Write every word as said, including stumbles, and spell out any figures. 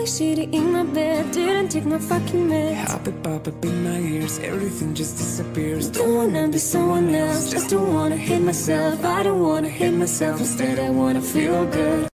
shitty in my bed, didn't take my fucking meds. Pop it, pop it in my ears, everything just disappears. Don't wanna be someone else, just don't wanna hate myself. I don't wanna hate myself, instead I wanna feel good.